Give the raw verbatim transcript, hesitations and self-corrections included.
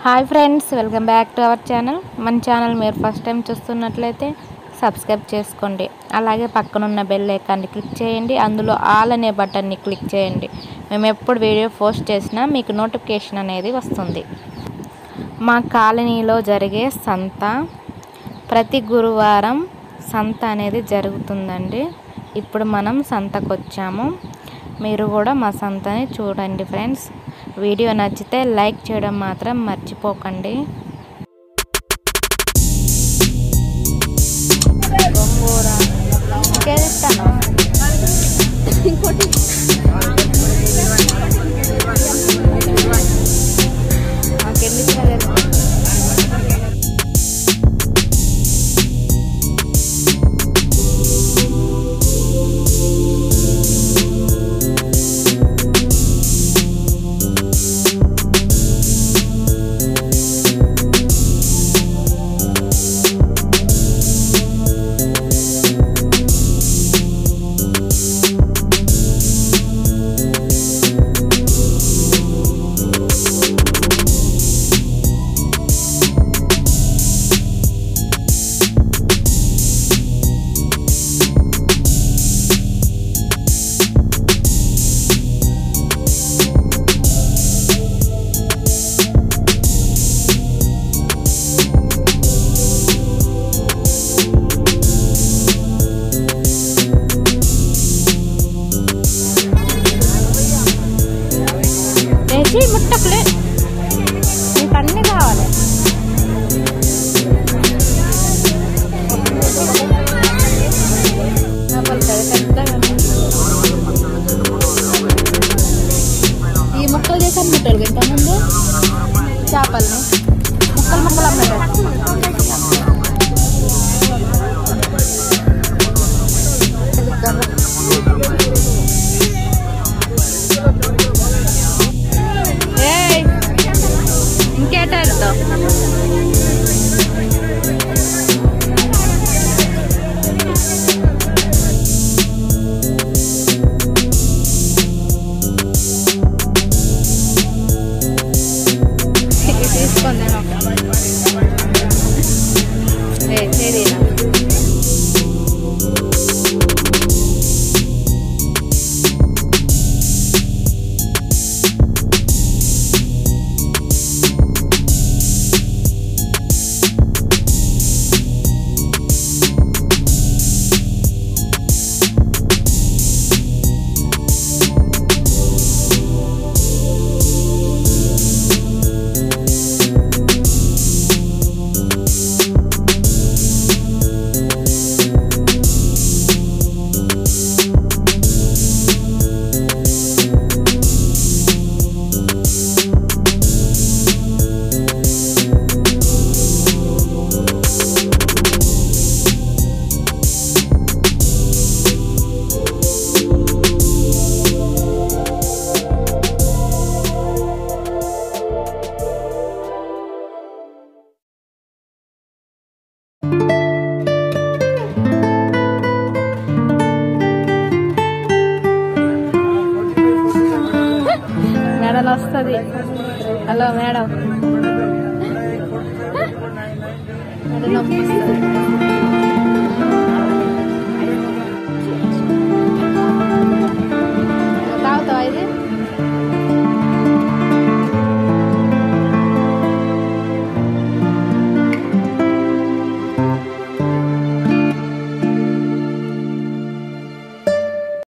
Hi friends, welcome back to our channel. మన channel మీరు first time చూస్తున్నట్లయితే subscribe చేసుకోండి. అలాగే పక్కనున్న బెల్ ఐకాన్ని క్లిక్ చేయండి. అందులో ఆల్ అనే బటన్ని క్లిక్ చేయండి. మేము ఎప్పుడు వీడియో పోస్ట్ చేసినా మీకు నోటిఫికేషన్ అనేది వస్తుంది. మా కాలనీలో జరిగే సంత ప్రతి గురువారం సంత అనేది జరుగుతుందండి. ఇప్పుడు మనం సంతకు వచ్చాము. మీరు కూడా మా సంతని చూడండి ఫ్రెండ్స్. వీడియో నచ్చితే లైక్ చేయడం మాత్రం మర్చిపోకండి. ముట్టకులే నీకు అన్నీ కావాలి. ఈ ముక్కలు చేసి అమ్ముతారు ఇంతకుముందు చేపల్ని ముక్కలు ముక్కలు అమ్ముతారు. ఇంకేటో తీసుకుంది మెడలు వస్తుంది. హలో మేడం, మెడ నొప్పి వస్తుంది.